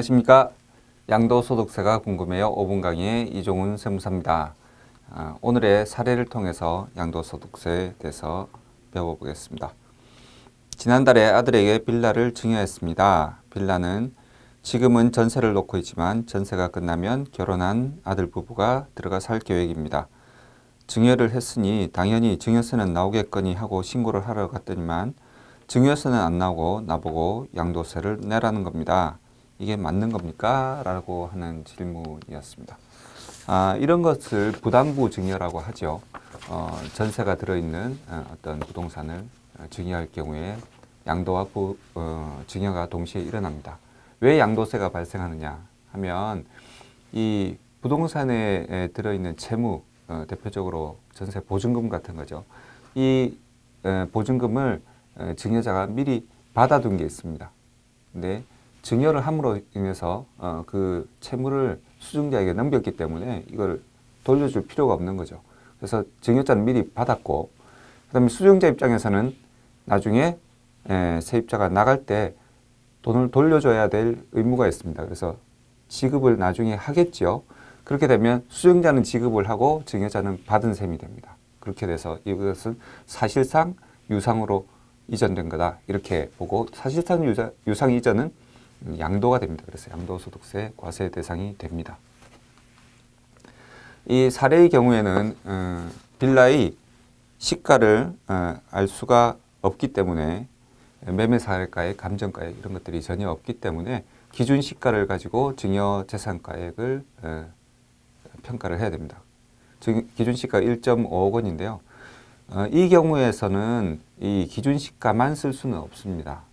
안녕하십니까. 양도소득세가 궁금해요. 5분 강의의 이종훈 세무사입니다. 오늘의 사례를 통해서 양도소득세에 대해서 배워보겠습니다. 지난달에 아들에게 빌라를 증여했습니다. 빌라는 지금은 전세를 놓고 있지만 전세가 끝나면 결혼한 아들 부부가 들어가 살 계획입니다. 증여를 했으니 당연히 증여세는 나오겠거니 하고 신고를 하러 갔더니만 증여세는 안 나오고 나보고 양도세를 내라는 겁니다. 이게 맞는 겁니까? 라고 하는 질문이었습니다. 이런 것을 부담부 증여라고 하죠. 전세가 들어있는 어떤 부동산을 증여할 경우에 양도와 증여가 동시에 일어납니다. 왜 양도세가 발생하느냐 하면 이 부동산에 들어있는 채무, 대표적으로 전세 보증금 같은 거죠. 이 보증금을 증여자가 미리 받아둔 게 있습니다. 근데 증여를 함으로 인해서 그 채무를 수증자에게 넘겼기 때문에 이걸 돌려줄 필요가 없는 거죠. 그래서 증여자는 미리 받았고, 그 다음에 수증자 입장에서는 나중에 세입자가 나갈 때 돈을 돌려줘야 될 의무가 있습니다. 그래서 지급을 나중에 하겠죠. 그렇게 되면 수증자는 지급을 하고 증여자는 받은 셈이 됩니다. 그렇게 돼서 이것은 사실상 유상으로 이전된 거다. 이렇게 보고 사실상 유상 이전은 양도가 됩니다. 그래서 양도소득세 과세 대상이 됩니다. 이 사례의 경우에는 빌라의 시가를 알 수가 없기 때문에 매매사례가액, 감정가액 이런 것들이 전혀 없기 때문에 기준 시가를 가지고 증여재산가액을 평가를 해야 됩니다. 기준 시가 1.5억 원인데요. 이 경우에서는 이 기준 시가만 쓸 수는 없습니다.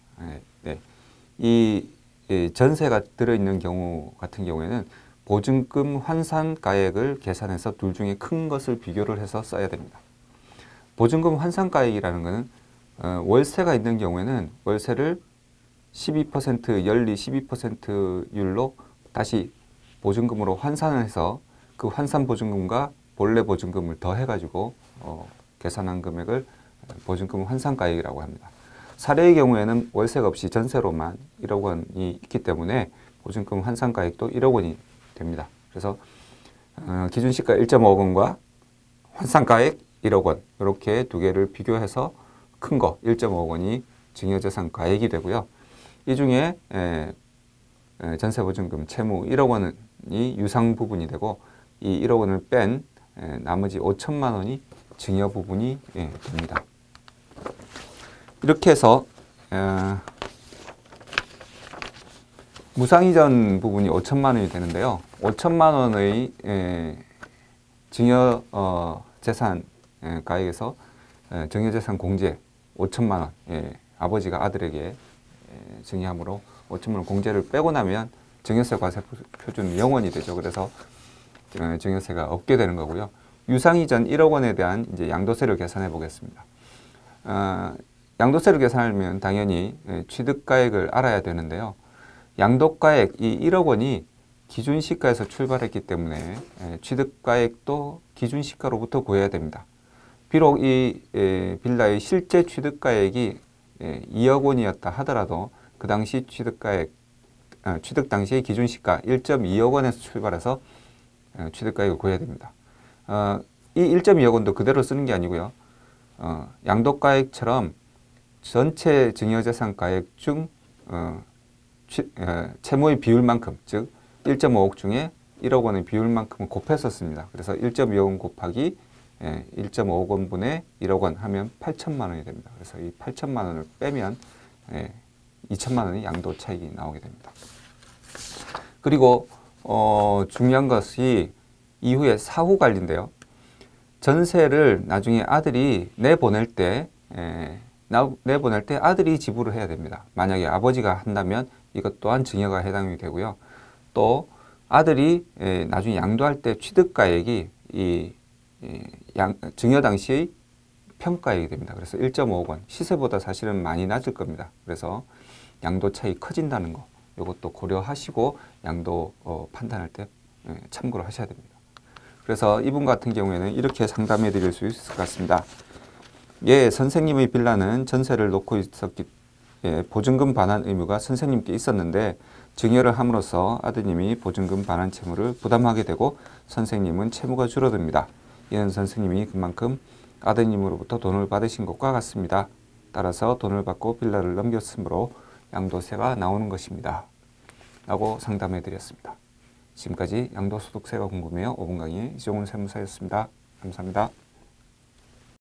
이 전세가 들어있는 경우 같은 경우에는 보증금 환산가액을 계산해서 둘 중에 큰 것을 비교를 해서 써야 됩니다. 보증금 환산가액이라는 것은 월세가 있는 경우에는 월세를 12% 연리 12%율로 다시 보증금으로 환산을 해서 그 환산 보증금과 본래 보증금을 더해가지고 계산한 금액을 보증금 환산가액이라고 합니다. 사례의 경우에는 월세가 없이 전세로만 1억 원이 있기 때문에 보증금 환산가액도 1억 원이 됩니다. 그래서 기준시가 1.5억 원과 환산가액 1억 원 이렇게 두 개를 비교해서 큰 거 1.5억 원이 증여재산가액이 되고요. 이 중에 전세보증금 채무 1억 원이 유상 부분이 되고 이 1억 원을 뺀 나머지 5천만 원이 증여 부분이 됩니다. 이렇게 해서 무상이전 부분이 5천만 원이 되는데요. 5천만 원의 증여 재산 가액에서 증여재산 공제 5천만 원, 아버지가 아들에게 증여함으로 5천만 원 공제를 빼고 나면 증여세 과세 표준은 0원이 되죠. 그래서 증여세가 없게 되는 거고요. 유상이전 1억 원에 대한 이제 양도세를 계산해 보겠습니다. 양도세를 계산하려면 당연히 취득가액을 알아야 되는데요. 양도가액 이 1억 원이 기준시가에서 출발했기 때문에 취득가액도 기준시가로부터 구해야 됩니다. 비록 이 빌라의 실제 취득가액이 2억 원이었다 하더라도 그 당시 취득가액, 취득 당시의 기준시가 1.2억 원에서 출발해서 취득가액을 구해야 됩니다. 이 1.2억 원도 그대로 쓰는 게 아니고요. 양도가액처럼 전체 증여재산가액 중 채무의 비율만큼, 즉 1.5억 중에 1억 원의 비율만큼을 곱해서 씁니다. 그래서 1.2억 원 곱하기 1.5억 원분의 1억 원 하면 8천만 원이 됩니다. 그래서 이 8천만 원을 빼면 2천만 원의 양도 차익이 나오게 됩니다. 그리고 중요한 것이 이후에 사후 관리인데요. 전세를 나중에 아들이 내보낼 때 아들이 지불을 해야 됩니다. 만약에 아버지가 한다면 이것 또한 증여가 해당이 되고요. 또 아들이 나중에 양도할 때 취득가액이 증여 당시의 평가액이 됩니다. 그래서 1.5억 원, 시세보다 사실은 많이 낮을 겁니다. 그래서 양도 차익이 커진다는 거, 이것도 고려하시고 양도 판단할 때 참고를 하셔야 됩니다. 그래서 이분 같은 경우에는 이렇게 상담해 드릴 수 있을 것 같습니다. 예, 선생님의 빌라는 전세를 놓고 있었기 보증금 반환 의무가 선생님께 있었는데 증여를 함으로써 아드님이 보증금 반환 채무를 부담하게 되고 선생님은 채무가 줄어듭니다. 이는 선생님이 그만큼 아드님으로부터 돈을 받으신 것과 같습니다. 따라서 돈을 받고 빌라를 넘겼으므로 양도세가 나오는 것입니다. 라고 상담해 드렸습니다. 지금까지 양도소득세가 궁금해요. 5분 강의 이종훈 세무사였습니다. 감사합니다.